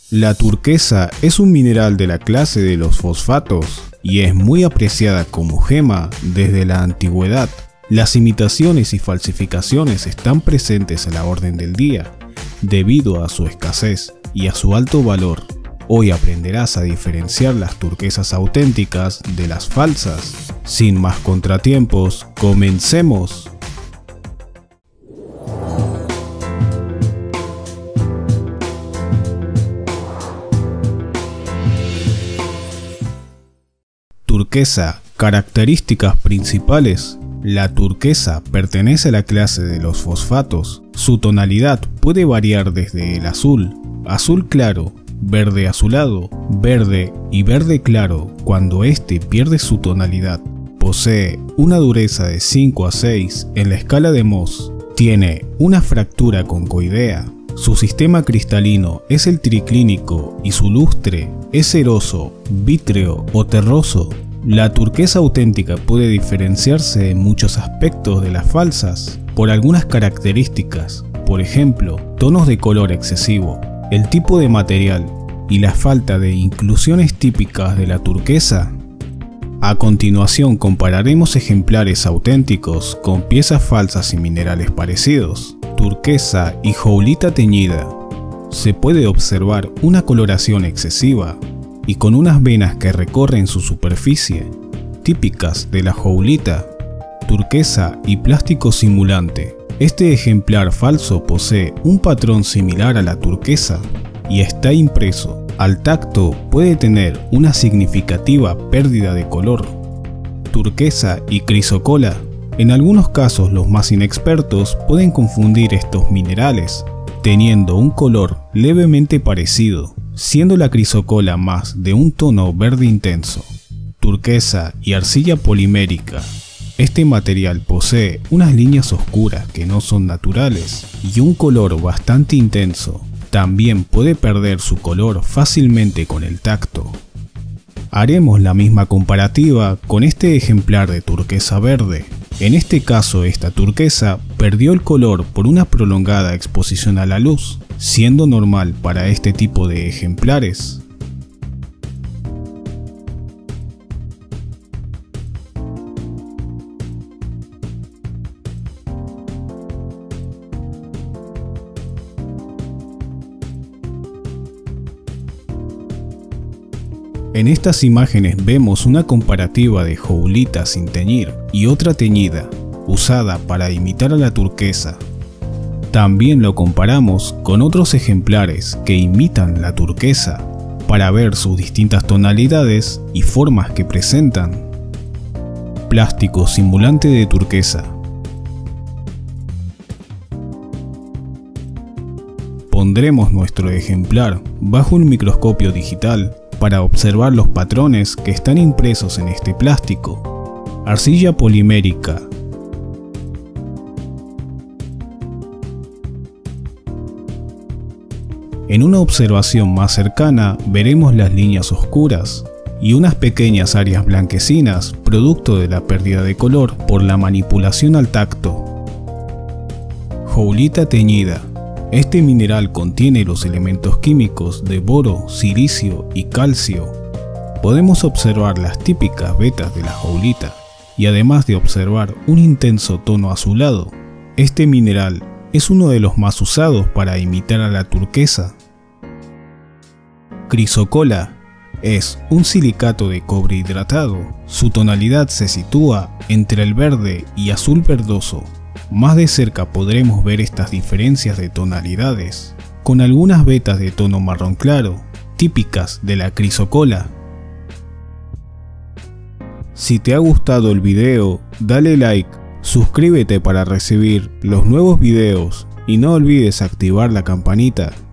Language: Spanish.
La turquesa es un mineral de la clase de los fosfatos y es muy apreciada como gema desde la antigüedad. Las imitaciones y falsificaciones están presentes a la orden del día, debido a su escasez y a su alto valor. Hoy aprenderás a diferenciar las turquesas auténticas de las falsas. Sin más contratiempos, comencemos. Turquesa. Características principales. La turquesa pertenece a la clase de los fosfatos. Su tonalidad puede variar desde el azul, azul claro, verde azulado, verde y verde claro cuando este pierde su tonalidad. Posee una dureza de 5 a 6 en la escala de Mohs. Tiene una fractura concoidea. Su sistema cristalino es el triclínico y su lustre es ceroso, vítreo o terroso. La turquesa auténtica puede diferenciarse en muchos aspectos de las falsas por algunas características, por ejemplo, tonos de color excesivo, el tipo de material y la falta de inclusiones típicas de la turquesa. A continuación compararemos ejemplares auténticos con piezas falsas y minerales parecidos. Turquesa y joulita teñida. Se puede observar una coloración excesiva y con unas venas que recorren su superficie, típicas de la joulita. Turquesa y plástico simulante. Este ejemplar falso posee un patrón similar a la turquesa y está impreso. Al tacto puede tener una significativa pérdida de color. Turquesa y crisocola. En algunos casos los más inexpertos pueden confundir estos minerales, teniendo un color levemente parecido, siendo la crisocola más de un tono verde intenso. Turquesa y arcilla polimérica. Este material posee unas líneas oscuras que no son naturales y un color bastante intenso. También puede perder su color fácilmente con el tacto. Haremos la misma comparativa con este ejemplar de turquesa verde. En este caso, esta turquesa perdió el color por una prolongada exposición a la luz, siendo normal para este tipo de ejemplares. En estas imágenes vemos una comparativa de joulita sin teñir y otra teñida, usada para imitar a la turquesa. También lo comparamos con otros ejemplares que imitan la turquesa, para ver sus distintas tonalidades y formas que presentan. Plástico simulante de turquesa. Pondremos nuestro ejemplar bajo un microscopio digital para observar los patrones que están impresos en este plástico. Arcilla polimérica. En una observación más cercana veremos las líneas oscuras y unas pequeñas áreas blanquecinas producto de la pérdida de color por la manipulación al tacto. Joulita teñida. Este mineral contiene los elementos químicos de boro, silicio y calcio. Podemos observar las típicas vetas de la joulita y además de observar un intenso tono azulado. Este mineral es uno de los más usados para imitar a la turquesa. Crisocola es un silicato de cobre hidratado. Su tonalidad se sitúa entre el verde y azul verdoso. Más de cerca podremos ver estas diferencias de tonalidades, con algunas vetas de tono marrón claro, típicas de la crisocola. Si te ha gustado el video, dale like, suscríbete para recibir los nuevos videos y no olvides activar la campanita.